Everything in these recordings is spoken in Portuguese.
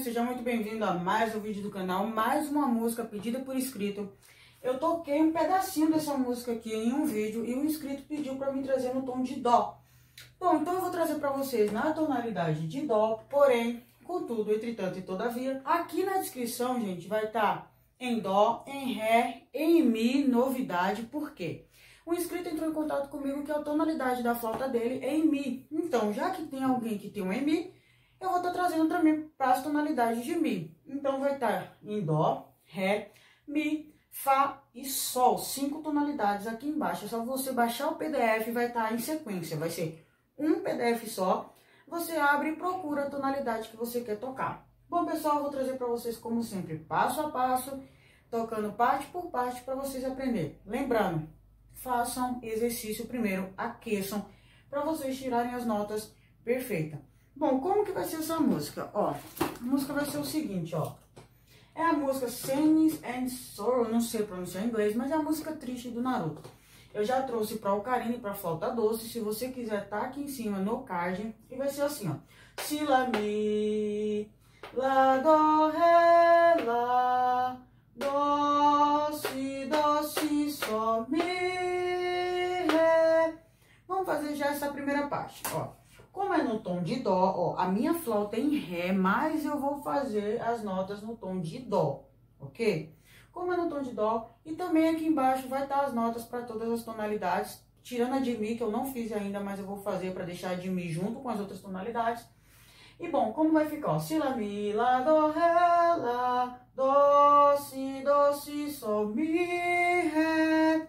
seja muito bem-vindo a mais um vídeo do canal, mais uma música pedida por inscrito. Eu toquei um pedacinho dessa música aqui em um vídeo e um inscrito pediu para mim trazer no tom de dó. Bom, então eu vou trazer para vocês na tonalidade de dó, porém, contudo, entretanto e todavia. Aqui na descrição, gente, vai estar em dó, em ré, em mi, novidade. Por quê? O inscrito entrou em contato comigo que a tonalidade da flauta dele é em mi. Então, já que tem alguém que tem um em mi, eu vou estar trazendo também para as tonalidades de mi. Então, vai estar em dó, ré, mi, fá e sol. 5 tonalidades aqui embaixo. É só você baixar o PDF, vai estar em sequência. Vai ser um PDF só. Você abre e procura a tonalidade que você quer tocar. Bom, pessoal, eu vou trazer para vocês, como sempre, passo a passo, tocando parte por parte para vocês aprenderem. Lembrando, façam exercício primeiro, aqueçam, para vocês tirarem as notas perfeitas. Bom, como que vai ser essa música? Ó, a música vai ser o seguinte, ó. É a música Sadness and Sorrow, não sei pronunciar em inglês, mas é a música triste do Naruto. Eu já trouxe para Ocarina e para Flauta Doce. Se você quiser, tá aqui em cima no card. E vai ser assim, ó. Si, lá, mi, lá, dó, ré, lá, dó, si, sol, mi, ré. Vamos fazer já essa primeira parte, ó. Como é no tom de dó, ó, a minha flauta é em ré, mas eu vou fazer as notas no tom de dó, ok? Como é no tom de dó, e também aqui embaixo vai estar as notas para todas as tonalidades, tirando a de mi, que eu não fiz ainda, mas eu vou fazer para deixar a de mi junto com as outras tonalidades. E bom, como vai ficar? Ó, si, lá, mi, lá, dó, ré, lá, dó, si, sol, mi, ré.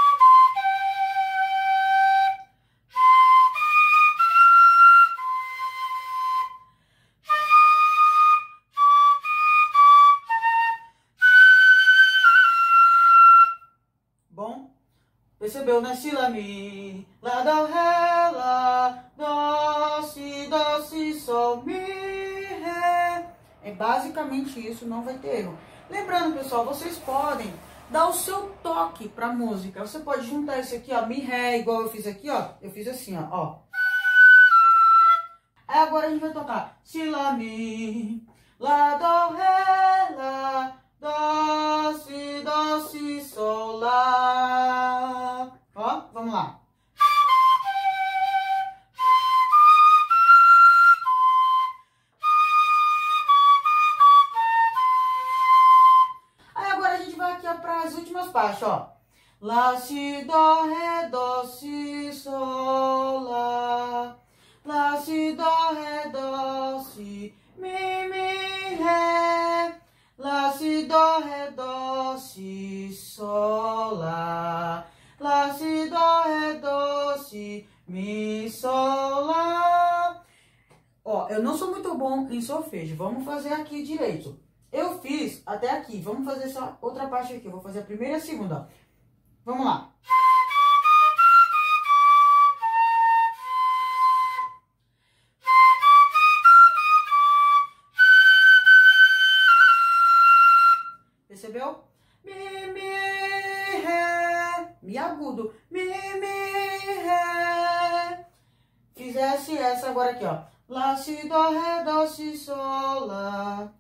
Bom, percebeu, né? Si, lá, mi, lá, dó, ré, lá, dó, si, sol, mi, ré. É basicamente isso, não vai ter erro. Lembrando, pessoal, vocês podem dar o seu toque pra música. Você pode juntar esse aqui, ó, mi, ré, igual eu fiz aqui, ó. Eu fiz assim, ó. Aí agora a gente vai tocar si, lá, mi, lá, dó, ré, lá, dó, si, sol, lá. Ó, vamos lá. Aí agora a gente vai aqui para as últimas partes, ó. Lá, si, dó, si, sol, lá. Lá, si, dó, si, mi, ré. Lá, si, dó, si, sol, lá. Lá, si, dó, si, mi, sol, lá. Ó, eu não sou muito bom em solfejo. Vamos fazer aqui direito. Eu fiz até aqui. Vamos fazer essa outra parte aqui. Eu vou fazer a primeira e a segunda. Vamos lá. Percebeu? Mi, ré. Mi agudo. Mi, ré. Fizesse essa agora aqui, ó. Lá, si, dó, si, sol, lá.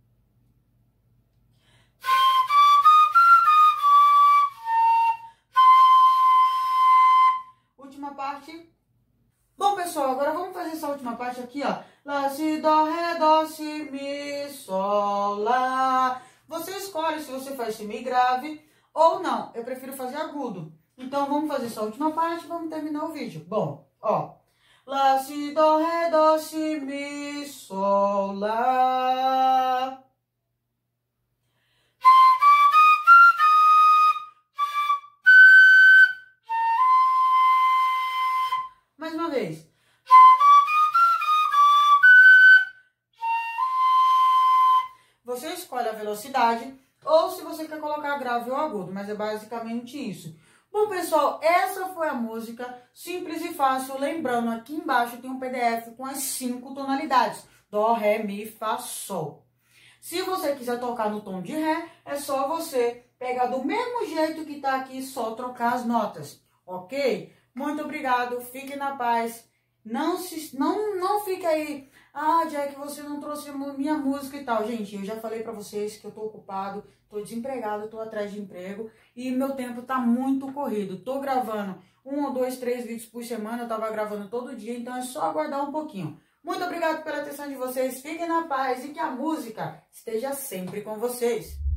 Última parte. Bom, pessoal, agora vamos fazer essa última parte aqui, ó. Lá, si, dó, si, mi, sol, lá. Você escolhe se você faz si, mi grave ou não. Eu prefiro fazer agudo. Então, vamos fazer essa última parte e vamos terminar o vídeo. Bom, ó. Lá, si, dó, si, mi, sol, lá. Mais uma vez. Você escolhe a velocidade ou se você quer colocar grave ou agudo, mas é basicamente isso. Bom, pessoal, essa foi a música, simples e fácil. Lembrando, aqui embaixo tem um PDF com as 5 tonalidades. Dó, ré, mi, fá, sol. Se você quiser tocar no tom de ré, é só você pegar do mesmo jeito que tá aqui, só trocar as notas, ok? Muito obrigado, fique na paz. Não fique aí, Jack, você não trouxe trouxe minha música e tal. Gente, eu já falei pra vocês que eu tô ocupado, tô desempregado, tô atrás de emprego e meu tempo tá muito corrido. Tô gravando 1 ou 2, 3 vídeos por semana, eu tava gravando todo dia, então é só aguardar um pouquinho. Muito obrigado pela atenção de vocês, fiquem na paz e que a música esteja sempre com vocês.